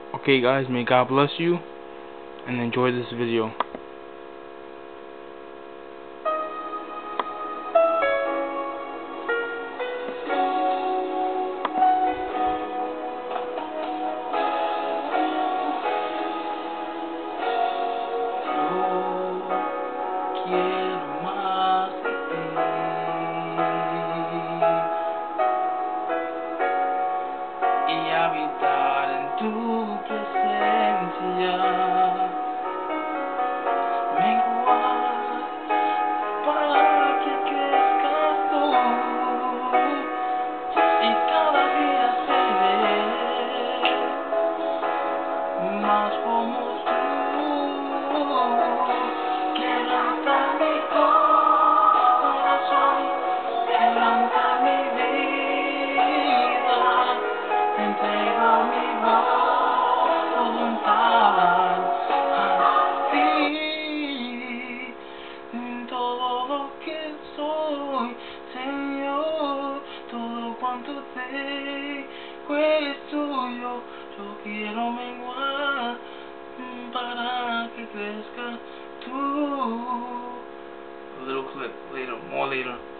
Okay guys, may God bless you and enjoy this video. Quiero más de ti y habitar en tu presencia, menguar para que crezcas tú y cada día seré más como tú. Quebranta mi corazón, quebranta mi vida, entrego mi voluntad a ti. Todo lo que soy, Señor, todo cuanto tengo es tuyo. Yo quiero menguar para que crezca tú. A little clip later, more later.